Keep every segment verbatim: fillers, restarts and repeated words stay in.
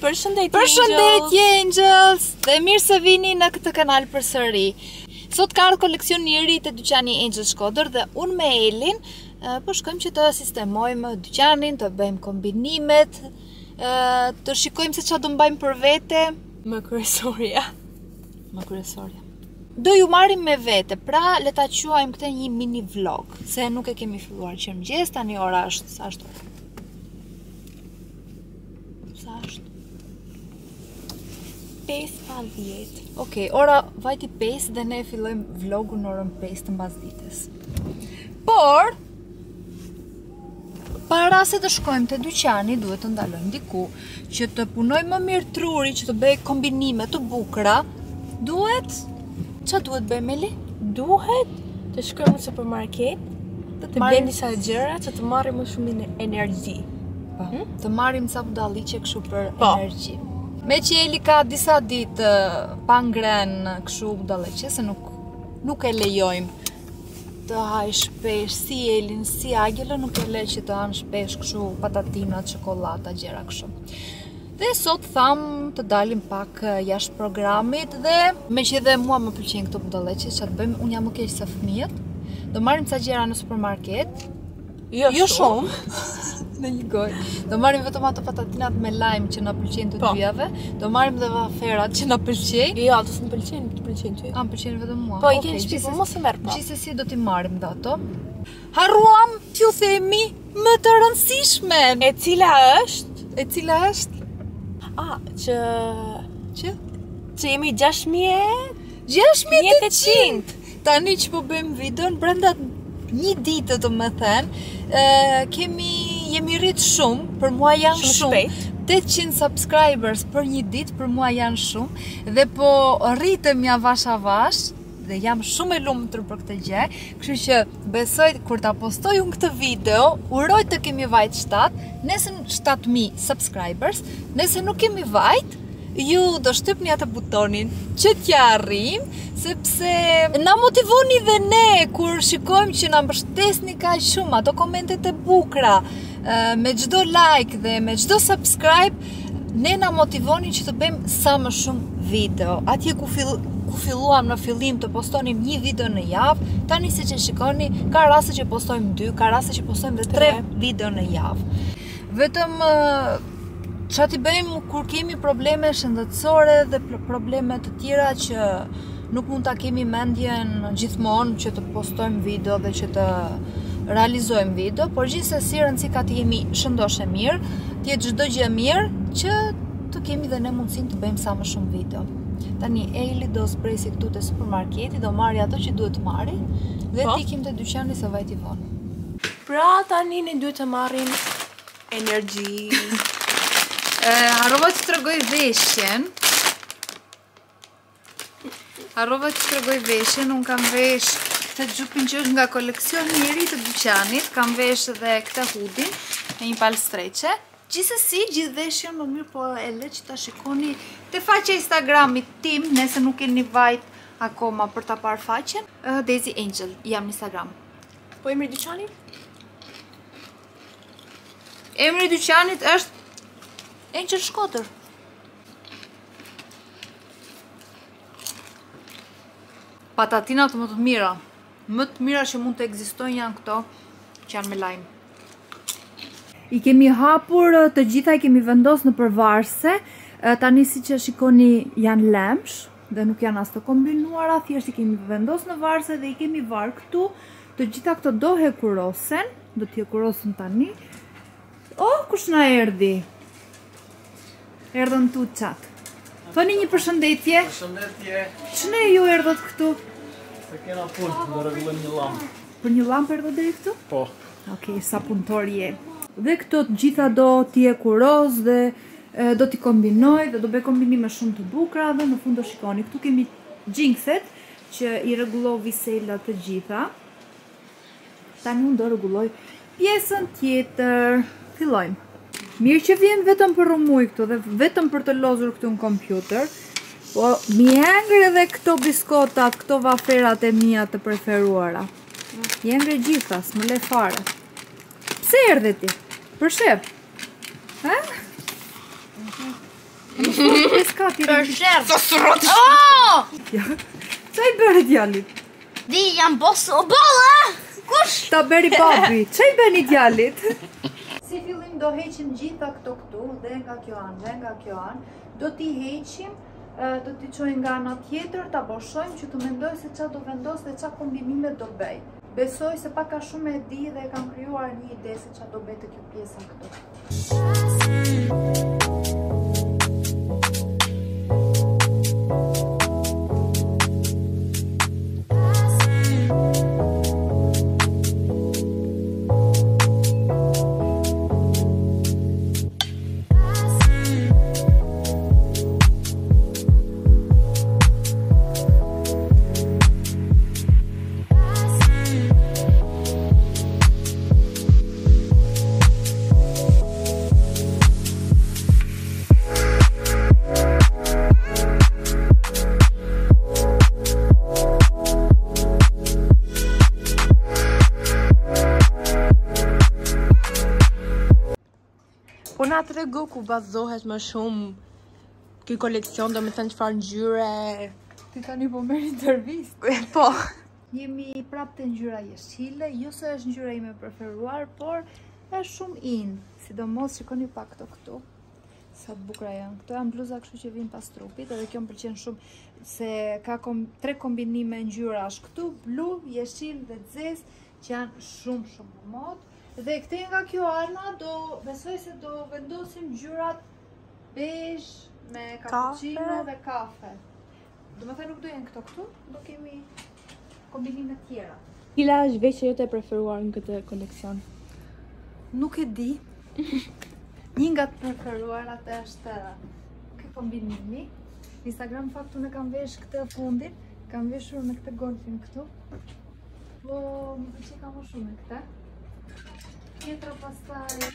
Përshëndetje Përshëndetje Angels! Dhe mirë se vini në këtë kanal përsëri. Sot ka ardhur koleksioni i ri të dyqani Angel Shkodër dhe unë me Elin po shkojmë që të sistemojmë dyqanin, të bëjmë kombinimet, të shikojmë se çfarë do mbajmë për vete. Më kryesorja. Më kryesorja. Do ju marrim me vete, pra le ta quajmë këtë një mini vlog, se nuk e kemi filluar që mëngjes, tani ora është sa është ora? Sa është? pesë pas dhjetë. Okej, ora vajti pesë dhe ne fillojmë vlogun në orën pesë të mbasdites. Por para se të shkojmë te dyqani, duhet të ndalojmë diku që të punojmë më mirë truri, që të bëj kombinime të bukura. Duhet çfarë duhet bëjmë, Eli? Duhet të shkojmë në supermarket, të blejmë disa gjëra që të marrim më shumë energji. Po, të marrim ca budalliqe kështu për Po. energji. Me që Eli ka disa ditë pa ngren kështu budalliqe, se nuk nuk e lejojmë të haj shpesh si Elin, si Agelo, nuk e le që të hanë shpesh kështu patatina, çokolata, gjëra kështu. Dhe sot tham të dalim pak jashtë programit dhe me që dhe mua më pëlqen këto budalliqe, çfarë bëjmë? Unë jam më keq se fëmijët. Do marrim ca gjëra në supermarket. Jo, Jo shumë. Në një gojë. Do marrim vetëm ato patatinat me lajm që na pëlqejnë të Po. dyjave. Do marrim dhe waferat që na pëlqejnë. Jo, ato s'm pëlqejnë, të pëlqejnë ty. A, më pëlqejnë vetëm mua. Po, i Okej, ke në shtëpi, gjithsesi- po mos e merr pa. Gjithsesi do t'i marrim dhe ato. Harruam t'ju themi më të rëndësishmen. E cila është? E cila është? Ah, që Që? që jemi gjashtë mijë gjashtë mijë e e qind. Tani që po bëjmë videon, brenda një dite të më thënë, ë, kemi, jemi rritë shumë, për mua janë Shumë shumë. shpejt. tetëqind subscribers për një ditë, për mua janë shumë, dhe po rritem ja vash avash, dhe jam shumë e lumtur për këtë gjë, kështu që besoj kur ta postoj unë këtë video, uroj të kemi vajt shtatë, nëse shtatë mijë subscribers, nëse nuk kemi vajt, ju do shtypni atë butonin që t'ja arrim, sepse na motivoni dhe ne kur shikojmë që na mbështesni kaq shumë, ato komentet e bukura, ë, me çdo like dhe me çdo subscribe, ne na motivoni që të bëjmë sa më shumë video. Atje ku fill ku filluam në fillim të postonim një video në javë, tani siç e shikoni, ka raste që postojmë dy, ka raste që postojmë dhe tre Tre. video në javë. Vetëm ë, çfarë t'i bëjmë kur kemi probleme shëndetësore dhe pr- probleme të tjera që nuk mund ta kemi mendjen gjithmonë që të postojmë video dhe që të realizojmë video, por gjithsesi rëndësi ka të jemi shëndoshë mirë, të jetë çdo gjë mirë që të kemi dhe ne mundësinë të bëjmë sa më shumë video. Tani Eli do zbresi këtu te supermarketi, do marri ato që duhet të marri dhe Po. t'ikim te dyqani se vajti vonë. Pra tani ne duhet të marrim energji. E, harrova të tregoj veshjen. Harrova të tregoj veshjen, unë kam vesh këtë xhupin që është nga koleksioni i ri të dyqanit, kam vesh edhe këtë hudin me një palë streqe. Gjithsesi, gjithë veshjen më mirë po e le që ta shikoni te faqja Instagramit tim, nëse nuk keni vajt akoma për ta parë faqen. ë, Daisy Angel, jam në Instagram. Po emri i dyqanit? Emri i dyqanit është Angel Shkodër. Patatinat më të mira, më të mira që mund të ekzistojnë janë këto që janë me lajm. I kemi hapur të gjitha, i kemi vendos në përvarse. Tani siç e shikoni janë lemsh dhe nuk janë as të kombinuara, thjesht i kemi vendos në varse dhe i kemi var këtu. Të gjitha këto do hekurosen, do t'i hekurosen tani. Oh, kush na erdhi? Erdhën tuçat. Thoni një përshëndetje. Përshëndetje, Ç'ne ju erdhët këtu? se kena punë, do rregullojmë një llampë. Për një llampë erdhët deri këtu? Po. Okej, sa punëtor je. Dhe këto të gjitha do t'i hekuros dhe e, do t'i kombinoj dhe do bëj kombinime shumë të bukura dhe në fund do shikoni. Këtu kemi xhinkset që i rregulloi selat të gjitha. Tani unë do rregulloj pjesën tjetër. Fillojmë. Mirë që vjen vetëm për rumuj këtu dhe vetëm për të lozur këtu në kompjuter. Po, mi hengër edhe këto biskotat, këto waferat e mia të preferuara. Jengër gjitha, s'më le fare. Pse erdhe ti? Për shef? Ha? Piskati. Për shërë. Sa srot. Oh! Qa i bërë djalit? Di, jam bosu o bolla! Kush? Ta beri babi, qa i bëni djalit? Si fillim do heqim gjitha këto këtu, dhe nga kjo anë, dhe nga kjo anë. Do t'i heqim, do t'i qojnë nga ana tjetër, ta boshojmë që të mendoj se qa do vendos dhe qa kombinime do bëj. Besoj se paka shumë e di dhe kam krijuar një ide se qa do bëj të kjo pjesa këtu. Po na tregu ku bazohet më shumë ky koleksion, do me thënë çfarë ngjyre. Ti tani po merr intervistë. Po. Jemi prapë të ngjyra jeshile, jo se është ngjyra ime preferuar, por është shumë in. Sidomos shikoni pak këto këtu. Sa të bukura janë. Këto janë bluza kështu që vijnë pas trupit, edhe kjo më pëlqen shumë se ka kom, tre kombinime ngjyrash këtu, blu, jeshil dhe zezë, që janë shumë shumë mod. Dhe këte nga kjo ana do besoj se do vendosim ngjyrat bezh me cappuccino dhe kafe. Do me thënë nuk do jenë këto këtu, do kemi kombinime tjera. Cila është veshja jote e preferuar në këtë koleksion? Nuk e di. Një nga të preferuarat është këtë kombinimi. Në Instagram faktu në kam vesh këtë fundin, kam veshur me këtë golfin këtu. Po më pëlqej ka më shumë me këtë. Tjetra pastaj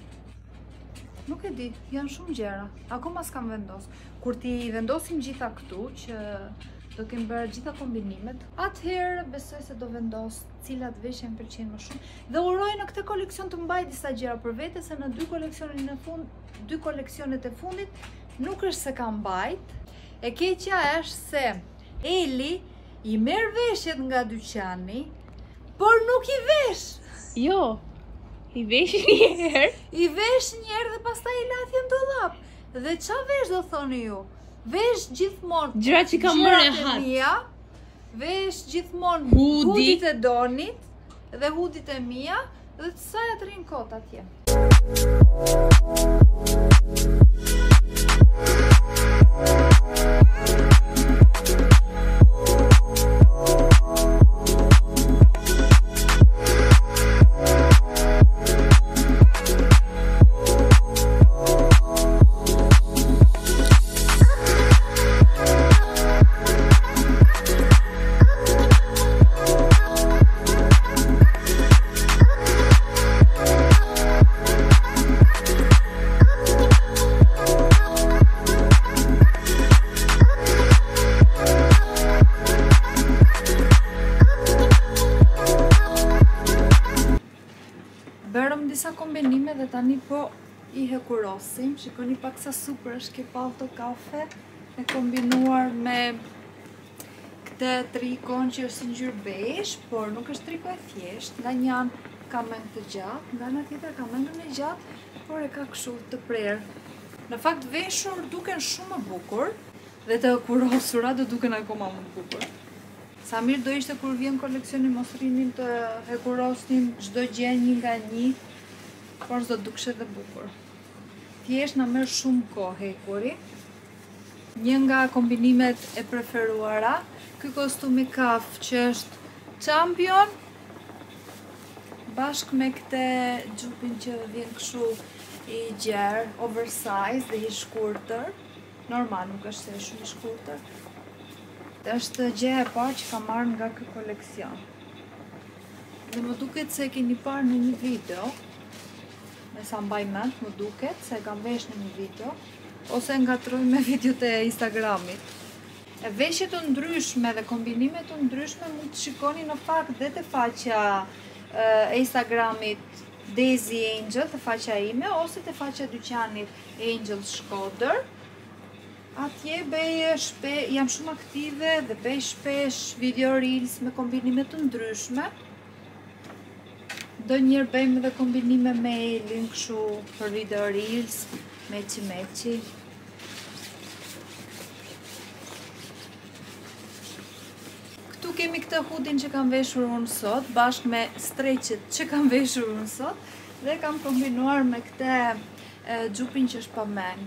nuk e di, janë shumë gjëra. Akoma s'kam vendos. Kur ti vendosim gjitha këtu që do kem bërë gjitha kombinimet, atëherë besoj se do vendos cilat veshje më pëlqejnë më shumë. Dhe uroj në këtë koleksion të mbaj disa gjëra për vete, se në dy koleksionin e fund, dy koleksionet e fundit nuk është se kam mbajt. E keqja është se Eli i merr veshjet nga dyqani, por nuk i vesh. Jo. I vesh një herë. I vesh një herë dhe pastaj i lathi në dollap. Dhe qa vesh do thoni ju? Vesh gjithmonë Gjërat që kam bërë gjërat e hat. mia, vesh gjithmonë Hudi. hudit e Donit dhe hudit e mia dhe të saj atë rinë kot atje. Bërëm disa kombinime dhe tani po i hekurosim. Shikoni pak sa super është kjo palto kafe e kombinuar me këtë trikon që është si ngjyrë bezh, por nuk është triko e thjesht. Nga një anë ka meng të gjatë, nga ana tjetër ka mengën e gjatë, por e ka kështu të prerë. Në fakt veshur duken shumë më bukur dhe të hekurosura do duken akoma më bukur. Sa mirë do ishte kur vjen koleksioni mos rrinim të hekurosnim çdo gjë një nga një, por s'do dukshe dhe bukur. Thjesht na merr shumë kohë hekuri. Një nga kombinimet e preferuara, ky kostum i kaf që është champion, bashkë me këtë xhupin që vjen kështu i gjerë, oversize dhe i shkurtër. Normal, nuk është se shumë i shkurtër. Është gjëja e parë që kam marrë nga ky koleksion. Dhe më duket se e keni parë në një video, me sa mbaj mend, më duket se e kam vesh në një video, ose ngatroj me videot e Instagramit. E veshje të ndryshme dhe kombinime të ndryshme mund të shikoni në fakt dhe të faqja e Instagramit Daisy Angel, të faqja ime, ose të faqja dyqanit Angel Shkodër. Atje bëj shpe, jam shumë aktive dhe bëj shpesh video reels me kombinime të ndryshme. Ndonjëherë bëjmë edhe kombinime me Elin kështu për video reels, meqi meqi. Këtu kemi këtë hudin që kam veshur unë sot, bashkë me streqet që kam veshur unë sot, dhe kam kombinuar me këtë e, xhupin që është pa meng.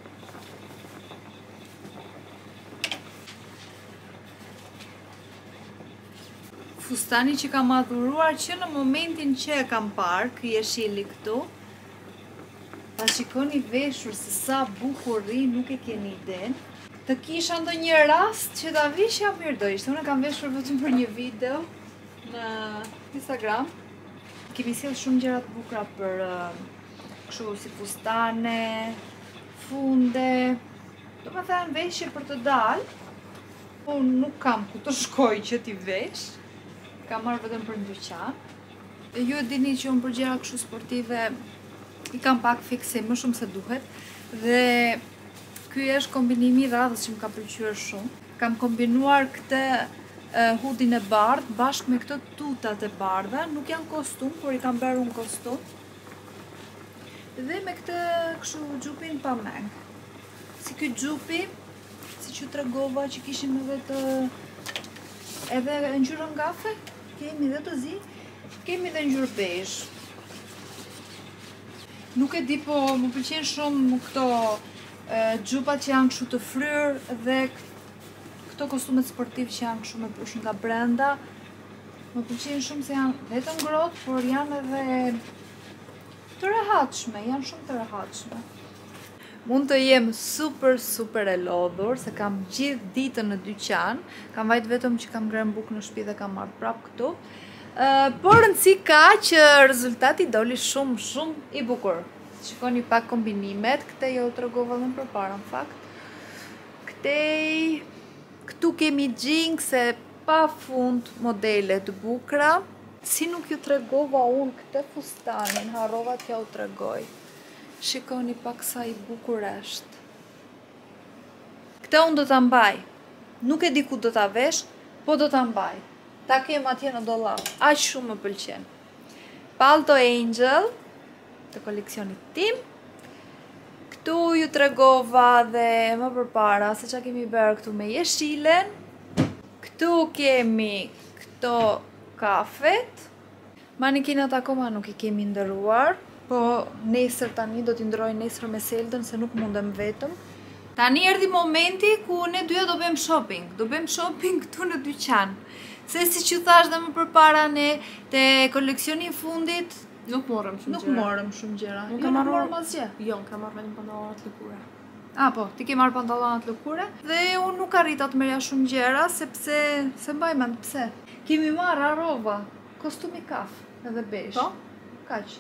Fustani që kam adhuruar që në momentin që e kam parë, ky jeshili këtu, ta shikoni veshur se sa bukur ri, nuk e keni idenë. Të kisha ndonjë rast që ta vishja mirë do ishte. Unë kam veshur vetëm për një video në Instagram. Kemi sjell shumë gjëra të bukura për uh, kështu si fustane, funde, domethënë veshje për të dalë. Unë nuk kam ku të shkoj që t'i vesh. Kam marrë vetëm për në dyqan. Ju e dini që unë për gjëra kështu sportive i kam pak fiksim më shumë se duhet. Dhe ky është kombinimi i radhës që më ka pëlqyer shumë. Kam kombinuar këtë uh, hudin e bardhë bashkë me këto tutat e bardha. Nuk janë kostum, por i kam bërë unë kostum. Dhe me këtë kështu xhupin pa meng. Si ky xhupi, si që tregova që kishim edhe të edhe ngjyrën ngafe, kemi edhe të zi, kemi edhe ngjyrë bezh. Nuk e di, po më pëlqen shumë këto xhupat që janë kështu të fryrë dhe këto kostumet sportiv që janë kështu me plush nga brenda. Më pëlqen shumë se janë vetëm ngrohtë, por janë edhe të rehatshme, janë shumë të rehatshme. Mund të jem super, super e lodhur, se kam gjithë ditën në dyqan, kam vajt vetëm që kam ngrënë bukë në shtëpi dhe kam marrë prapë këtu. Uh, por rëndësi ka që rezultati doli shumë, shumë i bukur. Shikoni pak kombinimet, këte jo të regova dhe më përpara në fakt. Këtej, këtu kemi Jinx e pa fund modele të bukra. Si nuk ju të regova unë këte fustanin, harrova t'ja u të regoj. Shikoni pak sa i bukur është. Këtë unë do t'a mbaj. Nuk e di ku do t'a vesh, po do t'a mbaj. Ta kem atje në dollap. Aq shumë më pëlqen. Palto Angel të koleksionit tim. Këtu ju tregova dhe më përpara se çka kemi bërë këtu me jeshilen. Këtu kemi këto kafet. Manekinat akoma nuk i kemi ndëruar. Po nesër tani do t'i ndroj nesër me Seldën se nuk mundem vetëm. Tani erdhi momenti ku ne dyja do bëjmë shopping. Do bëjmë shopping këtu në dyqan. Se si që thash dhe më përpara ne te koleksioni fundit Nuk morëm shumë nuk gjëra. morëm shumë gjëra. Nuk Jo, kam nuk marrë morëm asgjë. Jo, kam marrë vetëm pantallonat lëkure. Ah po, ti ke marrë pantallonat lëkure dhe unë nuk arrita të merja shumë gjëra sepse se mbaj mend pse. Kemi marrë arrova, kostumi kaf edhe besh. Po? Kaq.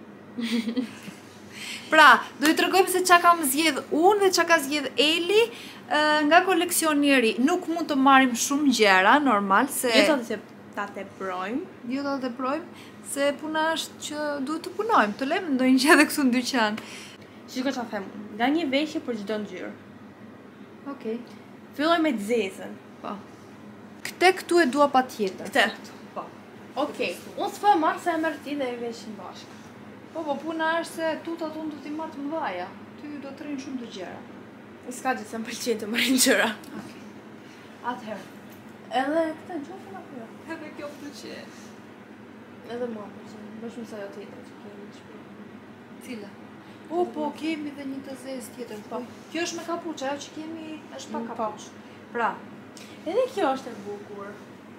Pra, do i tregojmë se çka kam zgjedh unë dhe çka ka zgjedh Eli uh, nga koleksioni i ri. Nuk mund të marrim shumë gjëra, normal se Jo të se ta teprojmë. jo ta teprojmë, se puna është që duhet të punojmë, të lëmë ndonjë gjë edhe këtu në dyqan. Shiko çfarë them. Nga një veshje për çdo ngjyrë. Okej. Filloj me të zezën. Po. Këtë këtu e dua patjetër. Këtë. Po. Okej. Unë s'po marr se e merr ti dhe e veshim bashkë. Po, po puna është se tutat unë do t'i marr të mëdhaja. Ty do të rrinë shumë të gjëra. S'ka gjë se më pëlqen të marr gjëra. Okej. Atëherë. Edhe këtë gjofën apo jo? Edhe kjo pëlqen. Edhe mua pëlqen. Më shumë se ajo tjetër që kemi në shtëpi. Cila? Po, po, kemi dhe një të zezë tjetër. Po. Kjo është me kapuç, ajo që kemi është pa Mm, po. kapuç. Pra, Edhe kjo është e bukur.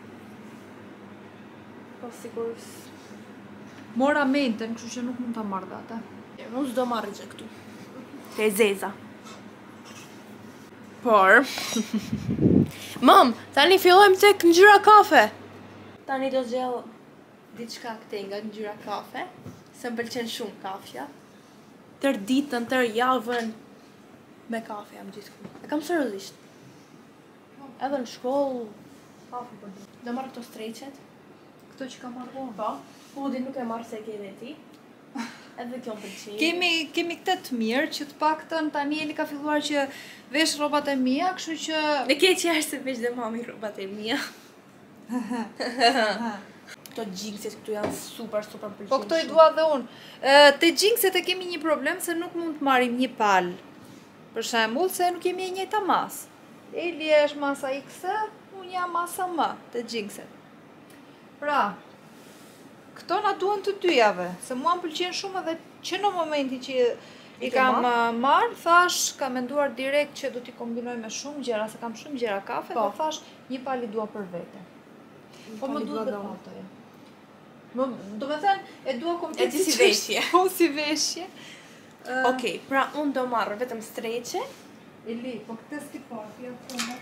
Po sigur. mora menten, kështu që nuk mund ta marr data. Unë s'do marrë gjë këtu. Te zeza. Por Mam, tani fillojmë tek ngjyra kafe. Tani do zgjell diçka këtej nga ngjyra kafe, se më pëlqen shumë kafja. Tër ditën, tër javën me kafe jam gjithku. E kam seriozisht. Edhe në shkollë kafe për ditë. Do marr këto streqet. Këto që ka marrë unë. Po, Hudi nuk e marrë se ke dhe ti. Edhe kjo më pëlqej. Kemi kemi këtë të mirë që të paktën tani Eli ka filluar që vesh rrobat e mia, kështu që Në keq që është se veç dhe mami rrobat e mia. Këto jeanset këtu janë super super pëlqejnë. po këto i dua dhe unë. Ë, te jeanset e kemi një problem se nuk mund të marrim një palë. Për shembull, se nuk jemi e njëjta masë. Eli është masa X, unë jam masa M te jeanset. Pra, këto na duan të dyjave, se mua më pëlqen shumë edhe që në momentin që i ke kam uh, marrë, thash, kam menduar direkt që do t'i kombinoj me shumë gjëra, se kam shumë gjëra kafe, Po. dhe thash, një palë i dua për vete. Po më duhet dhe paltoja. Më, do me thënë, e dua komplet E ti si që është. veshje. Po, si veshje. Uh, Okej, pra unë do marrë vetëm streqe. Eli, po këtë s'ki parë, ja të më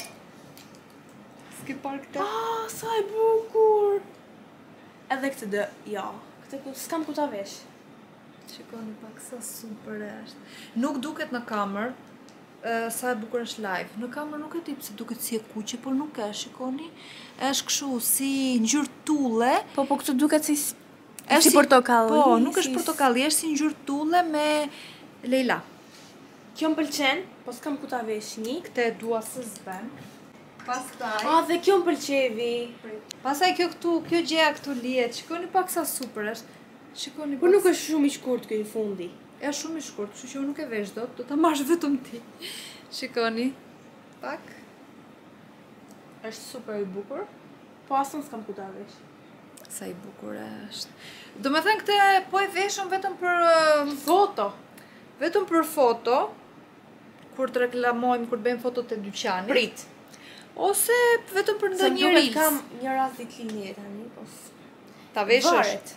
S'ki parë këtë? Ah, sa e bukur. Edhe këtë dë, ja, këtë ku s'kam ku ta vesh. Shikoni pak sa super është. Nuk duket në kamer, uh, sa e bukur është live. Në kamer nuk e di pse duket si e kuqe, por nuk është, shikoni. Është kështu si ngjyrë tulle. Po, po këtë duket si Është si portokalli. Po, nuk është si- portokalli, është si ngjyrë tulle me Leila. Kjo më pëlqen, po s'kam ku ta vesh një. Këtë e dua së zben. Pastaj, Ah, dhe kjo më pëlqevi. pastaj kjo këtu, kjo gjeja këtu lihet. Shikoni pak sa super është. Shikoni Po pak. nuk është shumë i shkurt kjo i fundi. Është shumë i shkurt, kështu që unë nuk e vesh dot, do ta marrësh vetëm ti. Shikoni. Pak. Është super i bukur. Po asën s'kam ku ta vesh. Sa i bukur është. Do me thënë këtë po e veshëm vetëm për uh, Foto. vetëm për foto, kur të reklamojmë, kur të bëjmë foto të dyqanit. Prit. Ose vetëm për Se ndonjë duket reels. kam një rast ditëlindje tani, po s- Ta veshësh. varet.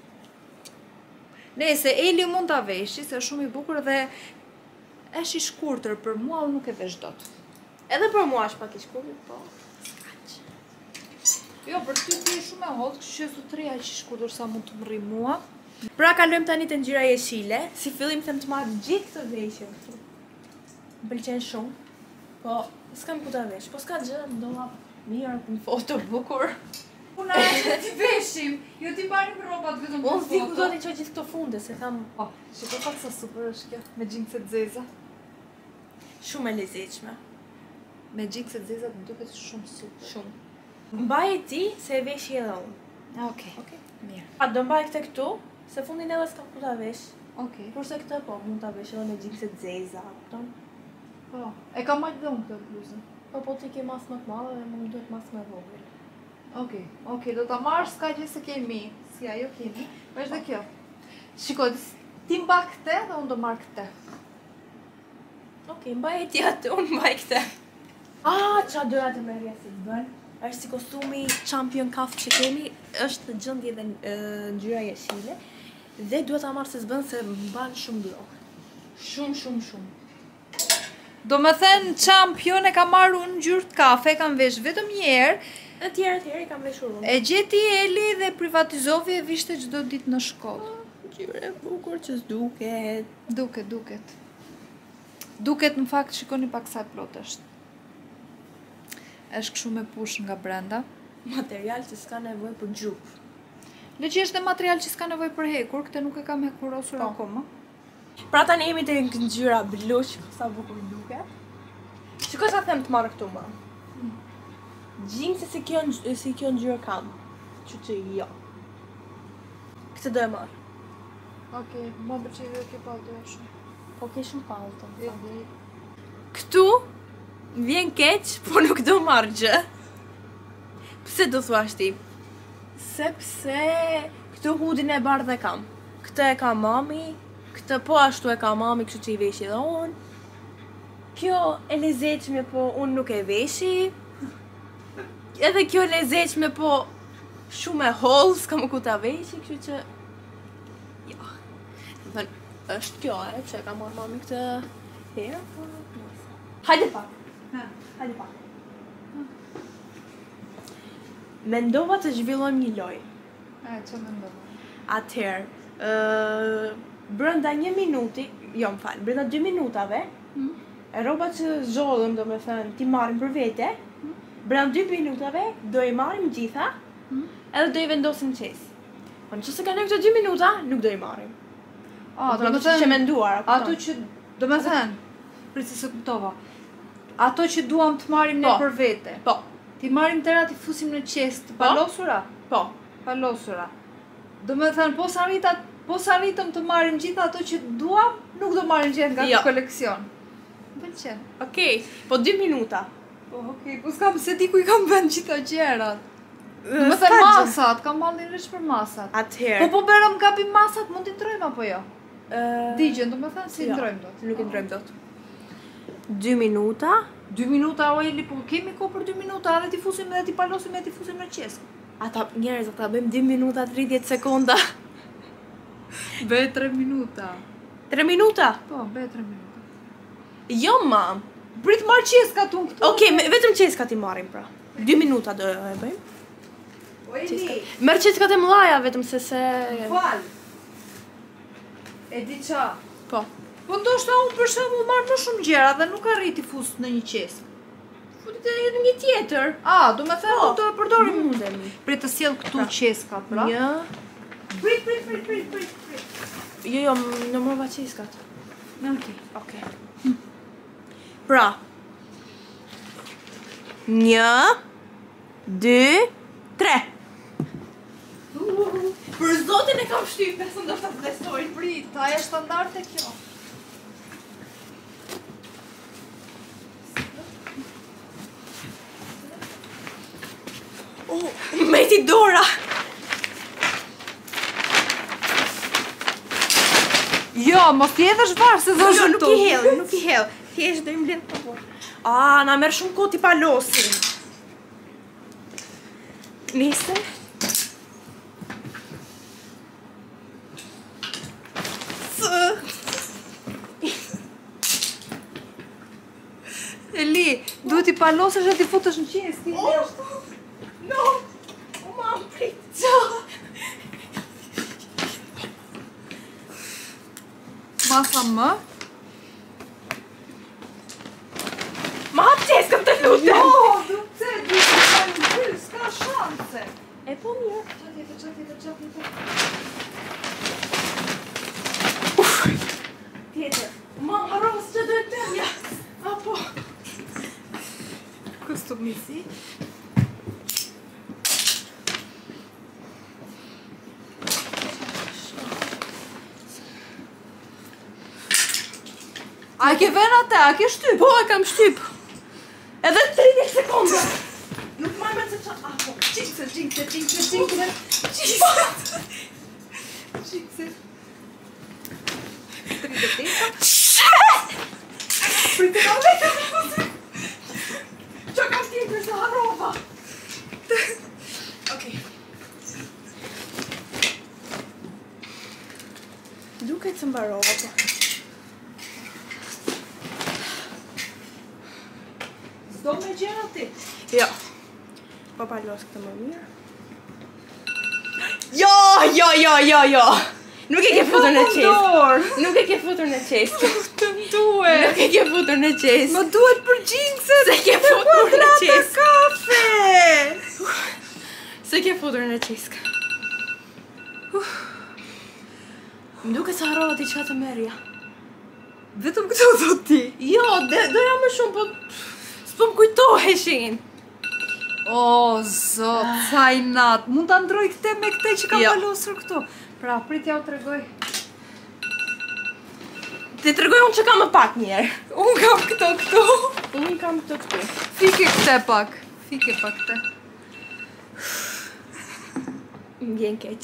Nëse Eli mund ta veshi, se është shumë i bukur dhe është i shkurtër, për mua unë nuk e vesh dot. Edhe për mua është pak i shkurtër, po. Jo, për ty ti je shumë e hollë, kështu që zotëria aq i shkurtër sa mund të më rri mua. Pra kalojmë tani te ngjyra jeshile. Si fillim them të marr gjithë këtë veshje. Më pëlqen shumë. Po s'kam ku ta vesh. Po s'ka gjë, do ma mirë në foto bukur. Puna është që ti veshim, jo ti marrim rrobat vetëm për Unë di ku foto. do t'i çoj gjithë këto funde, se tham Po, shikoj pak sa super është kjo, me xhinse të zeza. shumë e lezetshme. Me xhinse të zeza më duket shumë super. Shumë. Mbaj ti se e veshi edhe unë. Okej. Okej. Mirë. A do mbaj këtë këtu, se fundin edhe s'kam ku ta vesh. Okej. Kurse këtë po, mund ta vesh edhe me xhinse të zeza, kupton? Po. E kam marrë dhe unë këtë bluzën. Po po ti ke mas më të madhe dhe më duhet mas më e vogël. Okej. Okej, do ta marr, s'ka gjë se kemi. Si ajo kemi. Vazhdo kjo. Shikoj, ti mba këtë dhe unë do marr këtë. Okej, mbaj e ti atë, unë mbaj këtë. Ah, qa doja të merja si të bën? Është si kostumi champion cuff që kemi, është në gjendje dhe në ngjyra jeshile. Dhe duhet ta marr se s'bën se mban shumë glow. Shumë, shumë, shumë. Do me thënë champion e kam marrë unë ngjyrë të kafe, e kam vesh vetëm një herë, E tjerë tjerë i kam veshur unë. e gjeti Eli dhe privatizove e vishte çdo ditë në shkollë. Ngjyrë e bukur që s'duket. Duket, duket. Duket në fakt, shikoni pak sa e plot është. Është kështu me push nga brenda. Material që s'ka nevojë për gjup. Le që është dhe material që s'ka nevojë për hekur, këtë nuk e kam hekurosur Po. akoma. Pra tani jemi te ngjyra blu, shiko sa bukur duket. Shiko sa them të marr këtu më. Gjinse si kjo ngy- si kjo ngjyrë kam. Që që jo. Këtë do e marr. Okej, më pëlqej edhe kjo palto shumë. Po ke shumë palto. E di. Këtu vjen keq, po nuk do marr gjë. Pse do thuash ti? Sepse këtu hudin e bardhë e kam. Këtë e ka mami, këtë po ashtu e ka mami, kështu që i veshi edhe unë. Kjo e lezetshme, po unë nuk e veshi. Edhe kjo e lezetshme, po shumë e hollë, s'ka më ku ta veshi, kështu që jo. Do thënë, është kjo e që e ka marrë mami këtë herë, po mos. Hajde pak. Ha. Hajde pak. Mendova të zhvillojmë një lojë. A, që mendova? Atëherë, ë brenda një minuti, jo më falë, brenda dy minutave, e rroba që zhodhëm, do me thënë, ti marrim për vete, brenda dy minutave do i marrim gjitha, edhe do i vendosim qes. Po nëse kalojnë këto dy minuta, nuk do i marrim. A, do ato me që thënë, menduar. ato që, do me thënë, prisi se kuptova, ato që duam të marim ne Po. për vete, Po, ti marim tëra ti fusim në qest, të Po. palosura, po. palosura. Do me thënë, po sa rrita, po sa rritëm të marim gjitha ato që duam, nuk do marim gjithë nga Jo. këtë koleksion. Më pëlqen. Okej, po dy minuta. Po, okej, po s'kam se di ku i kam vend gjitha gjërat. Do me S'ka thënë gjë. masat, kam mallin rrish për masat. Po Atëherë. po berëm kapim masat, mund t'i ndrojmë apo jo? ë, Digjen, do me thënë si jo, ndrojmë dot. Nuk i ndrojmë dot. Dy minuta. Dy minuta o Eli, po kemi kohë për dy minuta, edhe ti fusim edhe ti palosim edhe ti fusim në qesk. Ata njerëz ata bëjmë dy minuta tridhjetë sekonda. Be tre minuta. tre minuta. Po, be tre minuta. Jo, mam. Prit marr qeska tu këtu. Okej, me- vetëm qeskat i marrim pra. dy minuta do e bëjmë. O Eli, Merr qeskat e mëdha vetëm se se fal. E di qa? po. Po ndoshta unë për shembull marr më shumë gjëra dhe nuk arriti fus në një qesk. Futet edhe një tjetër. A, do me thënë, Po, do e përdorim mundemi. Prit të sjell këtu qeskat, pra. Një. Prit, prit, prit, prit, prit, prit. Jo, jo, në morva qeskat. Okej. Okej. Pra. Një, dy, tre. Për zotin e kam shtyp, besë ndoshta të vlesoj. Prit, ta e standarte kjo. Oh, meti dora. Jo, mos t'i edhësh varë se do Jo, nuk i hell, nuk i hell. Thjesht do i mbledh pa por. Ah, na merr shumë kohë ti palosin. Niste? Eli, duhet i palosësh e ti futesh në qesk. ti Oh, no. O mam, prit. Masa më? Ma hap qeskën të lutem. Jo, du të du të falë në kërë, s'ka shanse. E po mirë. Qa tjetër, qa tjetër, qa tjetër. Tjetër. Ma haros që duhet të mja. Apo. Këstu misi. A ke ven atë, a ke shtyp? Po, e kam shtyp. Edhe tridhjetë sekonda. Nuk marrë me të qa... Apo. Gjikse, gjikse, gjikse, gjikse. Gjikse. Gjikse. Tridet teta. Pritë kam vetëm. Qa kam tjetër se harova. Okej. Duket se mbarova, po. S'do me gjera ti. Jo. Po palos këtë më mirë. Jo, jo, jo, jo, jo. Nuk e ke futur në qesk. Nuk e ke futur në qesk. Të më duhet. Nuk e ke futur në qesk. Më duhet për gjingse. Se ke futur në qesk. kafe. Se ke futur në qesk. Më duke se harova ti qka të merja. Vetëm këto do ti. Jo, de- doja më shumë, po s'po më kujtoheshin. O, zot, sa i nat. Mund ta ndroj këte me këte që kam Jo. palosur këtu. Pra, prit ja u tregoj. Ti tregoj unë që kam më pak njerë. Unë kam këto këtu. Unë kam të këtu. Fike këte pak. Fike pak këte. Më vjen keq.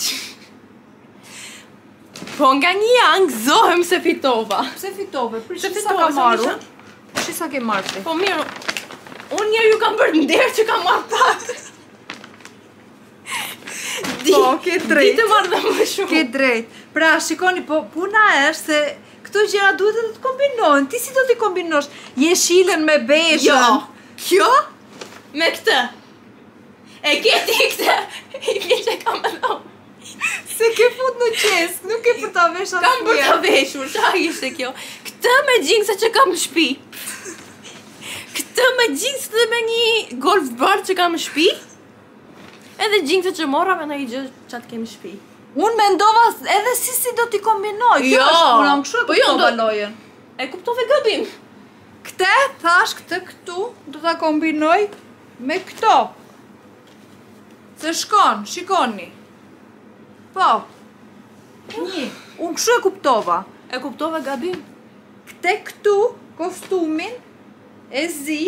Po nga një anë gëzohem se fitova. Pse fitove? Për Se që sa fitova, ka se marru? nisha- Që sa ke marrë ti? Po mirë, unë njerë ju kam bërë nderë që kam marrë pak. Di, Po, ke drejt. Di të marrë dhe më shumë. Ke drejt. Pra, shikoni, po puna është se këto gjëra duhet edhe të kombinohen. Ti si do t'i kombinosh? Jeshilën me bezhën. Jo, kjo me këtë. E ke ti këtë, i vjen që kam më dhomë. Se ke fut në qesk, nuk e për ta vesh atë. Kam për të veshur, qa ishte kjo? Këtë me gjingse që kam në shpi. Këtë me gjingse dhe me një golf bar që kam në shpi. Edhe gjingse që mora me në i gjë që atë kemë në shpi. Unë mendova edhe si si do t'i kombinoj. Kjo Jo, është puna, unë kështu e po jo, kuptova do- lojën. E kuptove gabim. Këte, thash këtë këtu, do t'a kombinoj me këto. Se shkon, shikoni. Po. Një, unë kështu e kuptova. E kuptove gabim. Këte këtu, kostumin e zi.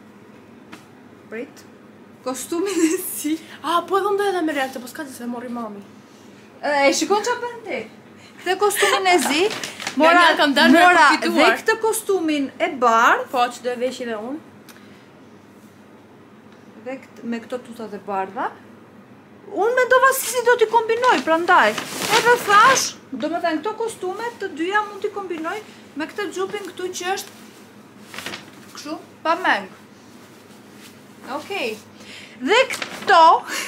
Prit. Kostumin e zi. A, po edhe ndoj edhe me reakte, po s'ka që se mori mami. E shikon që bën ti. Këtë kostumin e zi, mora, nga kam dalë me mora përfituar. dhe këtë kostumin e bardh, Po, që do e veshi dhe unë. dhe këtë, me këto tutat e bardha, unë mendova si si do t'i kombinoj, prandaj. Edhe thash, do me thënë këto kostume të dyja mund t'i kombinoj me këtë xhupin këtu që është kështu, pa meng. Okej. Dhe këto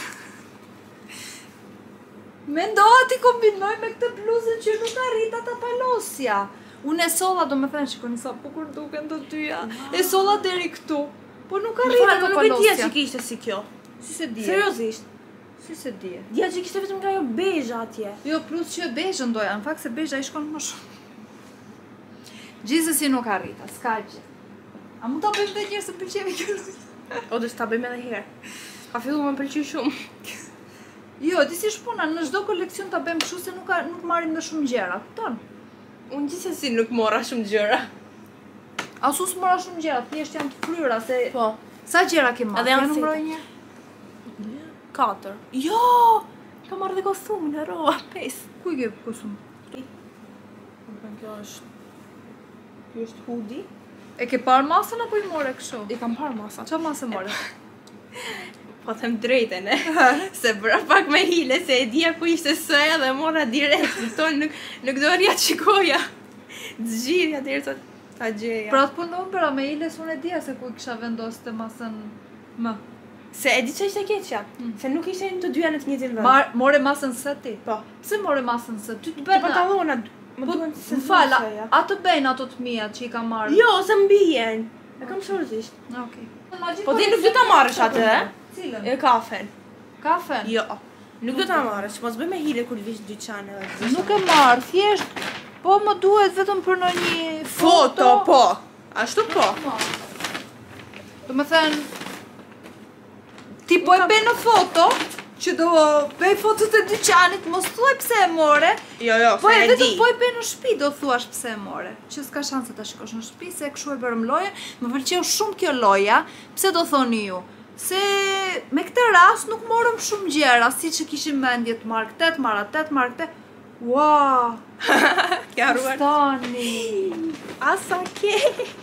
mendova t'i kombinoj me këtë bluzën që nuk arrita ta palosja. Unë e solla, do me thënë, shikoni sa bukur duken të dyja. E solla deri këtu. Po nuk Në arrita fakt, ta nuk e dija palosja. që kishte si kjo. Si se dje? Seriozisht. Si se dje? Dija që kishte vetëm nga jo bezha atje. Jo, plus që bezhën doja, në fakt se bezha i shkon më shumë. Gjithsesi nuk arrita, s'ka gjë. A mund ta bëjmë edhe një herë se pëlqemi kjo lojë? O, do s'ta bëjmë edhe herë. Ka fillu më pëlqy shumë. Jo, ti si shpuna, në çdo kolekcion ta bëjmë kështu se nuk ka, nuk marrim më shumë gjëra, kupton? Unë gjithsesi nuk mora shumë gjëra. Asu s'mora shumë gjëra, thjesht janë të fryra se Po. sa gjëra ke marrë? Edhe janë Ja numëroj sete. një. Katër. Jo! Ka marrë dhe kostumin, e rova, pes. Ku i ke kostum? Kjo është... Kjo është hoodie. E ke parë masën apo i more kështu? I kam parë masa. Qa masë more? Po them drejten, e. Se bëra pak me hile, se e dija ku ishte soja dhe mora direkt. Ton nuk, nuk do rria qikoja. Zgjidhja deri sa ta gjeja. Pra të punon përa me iles unë e dija se ku i kisha vendosë të masën më. Se e di që ishte keqja. Se nuk ishte të dyja në të njëjtin vend. Mar, more masën së ti? Po. Pse more masën së? Ty të Të bëna... pantallona, më Po, duhen se më fala, soja. a të bëjnë ato të mija që i ka marrë? Jo, se mbijen. E kam shortisht. Okej. Po ti nuk do ta marrësh atë, e? Cilën? E kafen. Kafen? Jo. Nuk do ta marrësh, mos bëj me hile kur të vish në dyqan edhe. Nuk e marrë, thjesht, po më duhet vetëm për në një Foto, po. Ashtu po. Do me thënë, ti po e bëj në foto, që do bëj fotot e dyqanit, mos thuaj pse e more, Jo, jo, po se e e di. vetëm po e bëj në shtëpi, do thuash pse e more. Që s'ka shanse ta shikosh në shtëpi, se kështu e bërëm lojën, më pëlqeu shumë kjo loja, pse do thoni ju? Se me këtë rast nuk morëm shumë gjëra, si që kishim mendje të marrë këtë, të marrë atë, të marrë këtë. Ua, Kja ruar. fustani. Asa ke.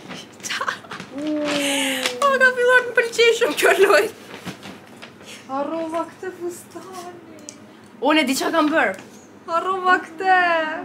Po ka filluar të pëlqej shumë kjo lojë. Harrova këtë fustani. Unë e di çka kam bërë. Harrova këtë.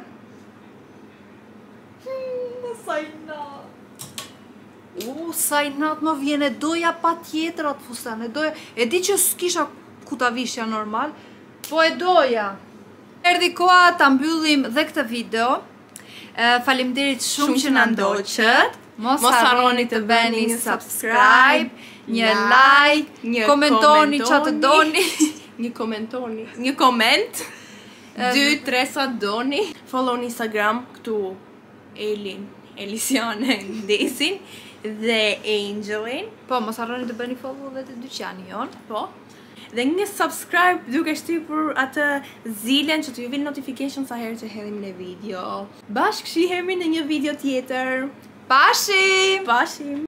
Hmm, sa i nat. U, sa i nat më vjen, e doja pa tjetër atë fustan, e doja, e di që s'kisha ku ta vishja normal, po e doja. Erdi koha ta mbyllim dhe këtë video. E, Faleminderit shumë, Shumë që na ndoqët. Mos harroni të bëni një subscribe, një like, një komentoni çfarë të doni. Një komentoni, një koment. Dy, tre sa doni. Follow në Instagram këtu Elin, Elisiane Ndesin dhe Angelin. Po, mos harroni të bëni follow dhe të dyqani jon. Po. Dhe një subscribe duke shtypur atë zilen që të ju vinë notification sa herë që hedhim në video. Bashkë shihemi në një video tjetër. Pashim! Pashim!